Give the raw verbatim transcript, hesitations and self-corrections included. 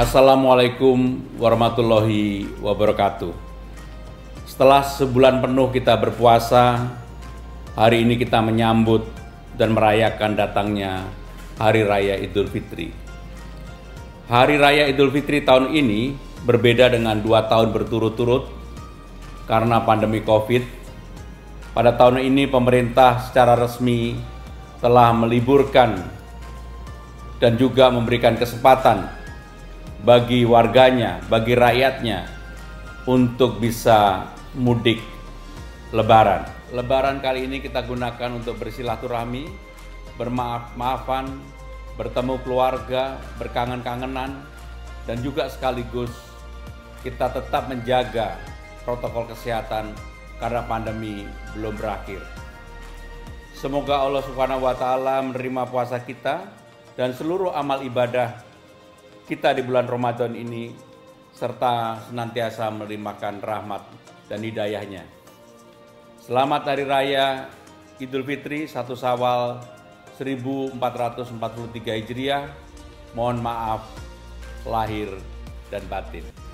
Assalamualaikum warahmatullahi wabarakatuh. Setelah sebulan penuh kita berpuasa, hari ini kita menyambut dan merayakan datangnya Hari Raya Idul Fitri. Hari Raya Idul Fitri tahun ini berbeda dengan dua tahun berturut-turut karena pandemi Covid. Pada tahun ini pemerintah secara resmi telah meliburkan dan juga memberikan kesempatan bagi warganya, bagi rakyatnya untuk bisa mudik Lebaran. Lebaran kali ini kita gunakan untuk bersilaturahmi, bermaaf-maafan, bertemu keluarga, berkangen-kangenan, dan juga sekaligus kita tetap menjaga protokol kesehatan karena pandemi belum berakhir. Semoga Allah Subhanahu wa Ta'ala menerima puasa kita dan seluruh amal ibadah kita di bulan Ramadan ini, serta senantiasa melimpahkan rahmat dan hidayahnya. Selamat Hari Raya Idul Fitri satu Syawal seribu empat ratus empat puluh tiga Hijriah. Mohon maaf lahir dan batin.